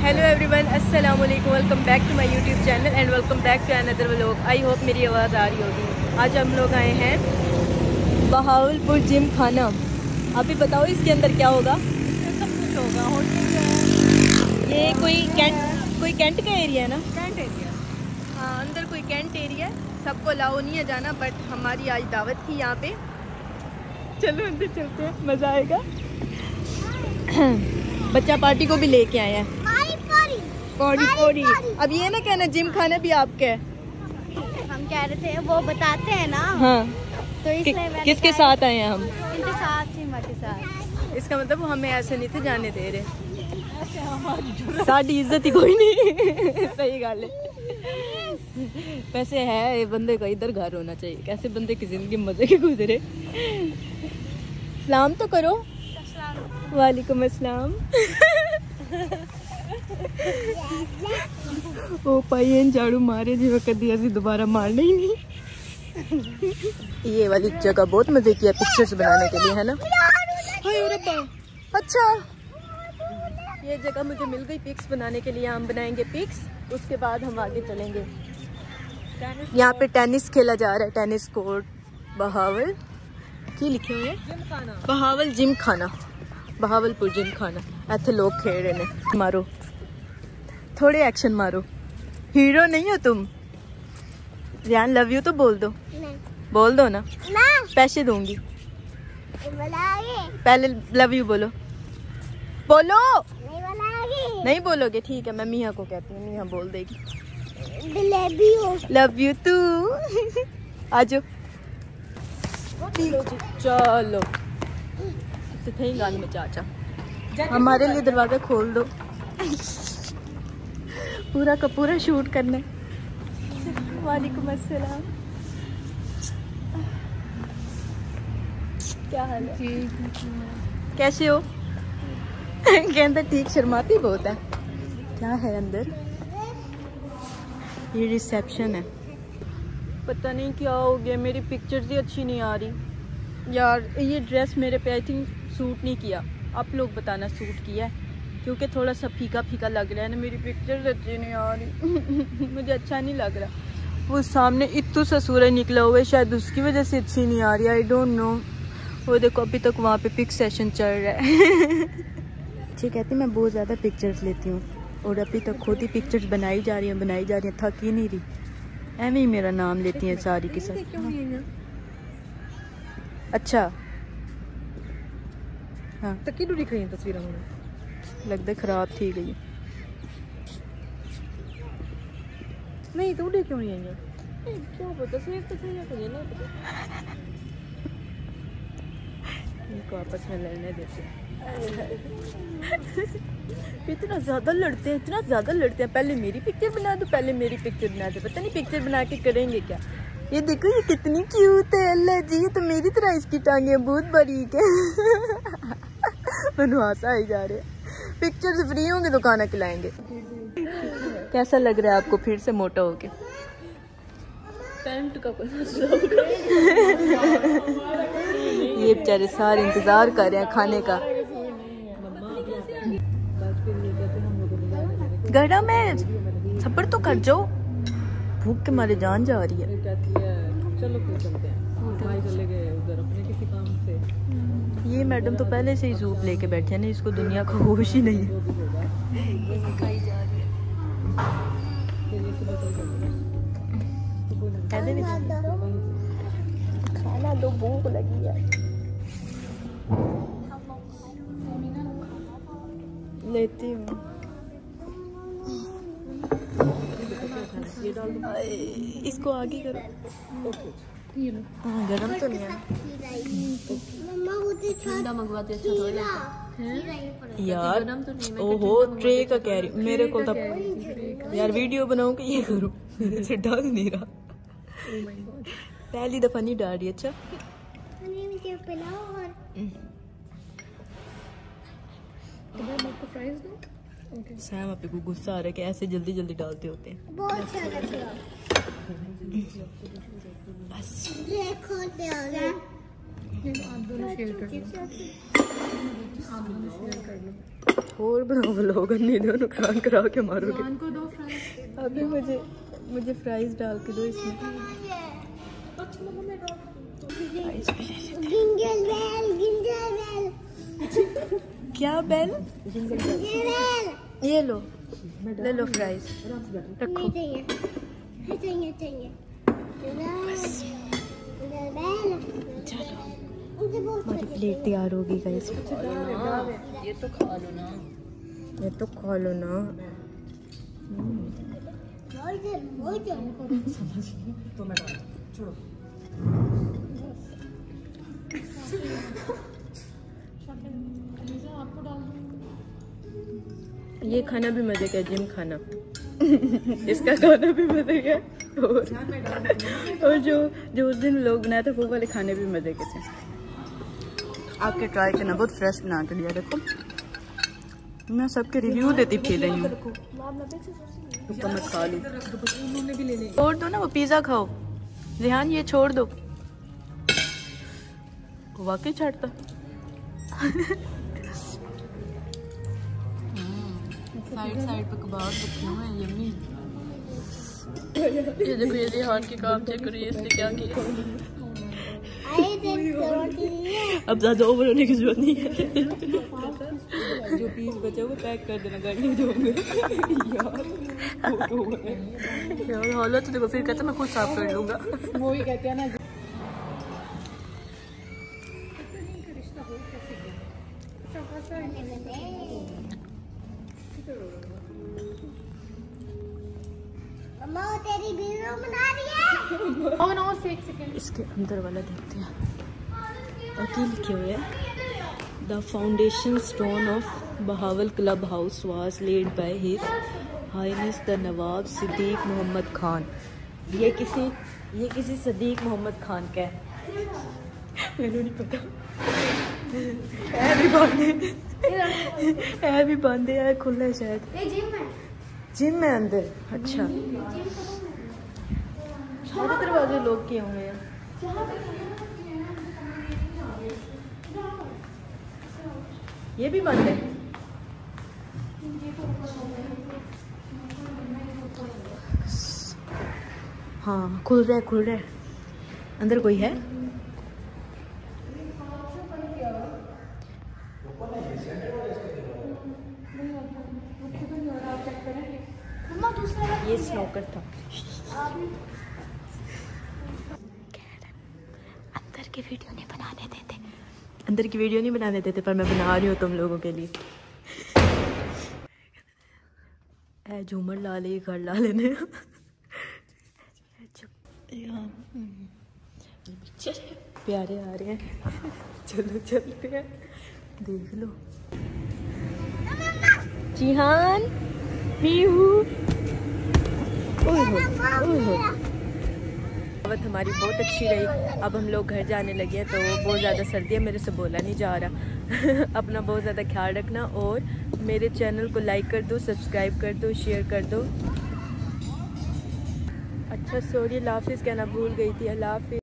Hello everyone, अस्सलाम वालेकुम। Welcome back to my YouTube channel and welcome back to another vlog. I hope मेरी आवाज़ आ रही होगी। आज हम लोग आए हैं बहावलपुर जिम खाना। आप ही बताओ इसके अंदर क्या होगा? सब कुछ होगा। होटल, ये कोई कैंट का एरिया है ना? कैंट एरिया, हाँ, अंदर कोई कैंट एरिया है। सबको अलाउ नहीं है जाना, बट हमारी आज दावत थी यहाँ पे। चलो अंदर चलते हैं, मज़ा आएगा। बच्चा पार्टी को भी लेके आए हैं। पौड़ी। अब ये ना कहना जिम खाना भी आपका है। हम कह रहे थे वो बताते हैं ना। हाँ, तो इसलिए किसके साथ आए हैं हम? इनके साथ, सीमा के साथ। इसका मतलब वो हमें ऐसे नहीं थे जाने दे रहे। साड़ी इज्जत ही कोई नहीं। सही गल है। वैसे है ये बंदे का इधर घर होना चाहिए। कैसे बंदे की जिंदगी मजे के गुजरे। सलाम तो करो। वालेकुम अस्सलाम। ओ भाई झाड़ू मारे जी कदी असी दोबारा मारना ही नहीं। ये वाली जगह बहुत मजे की है पिक्चर्स बनाने के लिए, है ना? हाय रब्बा, अच्छा ये जगह मुझे मिल गई पिक्स बनाने के लिए। हम बनाएंगे पिक्स, उसके बाद हम आगे चलेंगे। यहाँ पे टेनिस खेला जा रहा है, टेनिस कोर्ट। बहावल की लिखे हुए हैं, बहावल जिम खाना, बहावलपुर जिम खाना। ऐसे लोग खेल रहे हैं। मारो थोड़े एक्शन मारो। हीरो नहीं हो तुम। रियान लव यू तो बोल दो। नहीं। बोल दो ना, पैसे दूंगी। पहले लव यू बोलो। बोलो। नहीं बोलोगे? ठीक है, मैं मिया को कहती हूँ, मिया बोल देगी। लव यू तू। आजो चलो। गान में चाचा हमारे लिए दरवाजा खोल दो। पूरा का पूरा शूट करना है। वालेकुम अस्सलाम। क्या हाल है? कैसे हो? कहता ठीक, शर्माती बहुत है। क्या है अंदर? ये रिसेप्शन है। पता नहीं क्या हो गया, मेरी पिक्चर्स ही अच्छी नहीं आ रही यार। ये ड्रेस मेरे पे आई थिंक सूट नहीं किया। आप लोग बताना सूट किया है, क्योंकि थोड़ा सा फीका फीका लग रहा है ना। मेरी पिक्चर्स अच्छी नहीं आ रही। मुझे अच्छा नहीं लग रहा। वो सामने इत्तू सा सूरज निकला हुआ है, शायद उसकी वजह से अच्छी नहीं आ रही। I don't know. वो देखो अभी तक वहाँ पे पिक सेशन चल रहा है। अच्छी कहती मैं बहुत ज़्यादा पिक्चर्स लेती हूँ, और अभी तक खुद ही पिक्चर्स बनाई जा रही हैं, थक ही नहीं रही। ऐਵੇਂ ही मेरा नाम लेती हैं सारी की सारी। अच्छा हाँ, तकी दूरी खई तस्वीर लगता खराब थी गई। नहीं तो उड़े क्यों नहीं आई? क्यों पता, तस्वीर तो सही है ना। इनको आपस में लड़ने देते। इतना ज़्यादा लड़ते हैं, इतना ज़्यादा लड़ते हैं। पहले मेरी पिक्चर बना दो, पहले मेरी पिक्चर बना दो। पता नहीं पिक्चर बना के करेंगे क्या। ये देखो ये कितनी क्यूट है। अल्लाह जी, ये तो मेरी तरह इसकी टांगे बहुत बारीक है। मनवासा ही जा रहे हैं। पिक्चर से फ्री होंगे तो खाना खिलाएंगे। कैसा लग रहा है आपको फिर से मोटा होके? पैंट का ये बेचारे सारे इंतजार कर रहे हैं खाने का। गड़ा में थप्पड़ तो कर जाओ, भूख के मारे जान जा रही है। चलो फिर चलते हैं। भाई चले गए उधर अपने किसी काम से। ये मैडम तो पहले से ही सूप लेके बैठे हैं ना, इसको दुनिया का होश ही नहीं है। खाना दो, भूख लगी है। लेती हूँ। इसको आगे करो। हाँ, गरम तो नहीं है यार। ओहो, ट्रे का कह रही मेरे को तब यार वीडियो बनाऊं कि ये करूं। मेरे से डाल नहीं रहा। पहली दफा नहीं डाल रही। अच्छा सैम आप को गुस्सा आ रहा है कि ऐसे जल्दी जल्दी डालते होते हैं। बस देखो आप दोनों शेयर कर लो। और बनाओ व्लॉग, नहीं दो नुकसान करा के मारोगे। को दो फ्राइज। अभी मुझे फ्राइज डाल के दो इसमें। क्या बेल? ये लो, ले लो फ्राइज, रखो। चलो हमारी प्लेट तैयार होगी गाइस। ये तो खा लो ना। ये तो खा लो ना। तो मैं छोड़ो। आपको डाल दूँ। ये खाना भी मजे का, जिम खाना इसका खाना भी मजे का, और जो उस दिन लोग बनाया था वो वाले खाने भी मजे के थे। आपके ट्राई करना, बहुत फ्रेश बना के लिया। देखो मैं सबके रिव्यू देती फिर रही हूँ। तो मैं खा लूँ, छोड़ दो ना, वो पिज़्ज़ा खाओ। रिहान ये छोड़ दो, वाकई छाटता। साइड पे कबाब रखे हुए हैं, यम्मी। ये देखो, ये रिहान के काम चेक करिए, इसने क्या किया। अब ज्यादा ओवर होने की जरूरत नहीं है। जो पीस बचा वो पैक कर देना, गाड़ी में जाऊंगे। यार हालत देखो, फिर कहते मैं खुद साफ कर लूंगा। वो ही कहते हैं ना। तेरी वीडियो बना रही है। इसके अंदर वाला देखते हैं, और क्या लिखे हुए हैं। The foundation stone of Bahawal club house was laid by his highness the Nawab Siddique Mohammad Khan. ये किसी सिद्दीक मोहम्मद खान का है, मैंने नहीं पता। है भी बांधे है, खुला है शायद। जिम में अंदर। अच्छा, सारे दरवाजे लोग किए हुए हैं। ये भी बंद है। हाँ खुल रहा है। अंदर कोई है? ये स्नोकर था। अंदर की वीडियो नहीं बनाने देते, पर मैं बना रही हूँ तुम लोगों के लिए। झूमर ला ले, घर ला लेने। प्यारे आ रहे हैं, चलो चलते हैं, देख लो। जिहान दावत हमारी बहुत अच्छी रही। अब हम लोग घर जाने लगे हैं, तो बहुत ज़्यादा सर्दी है, मेरे से बोला नहीं जा रहा। अपना बहुत ज़्यादा ख्याल रखना, और मेरे चैनल को लाइक कर दो, सब्सक्राइब कर दो, शेयर कर दो। अच्छा सॉरी, अल्लाह हाफिज़ कहना भूल गई थी। अल्लाह हाफिज़।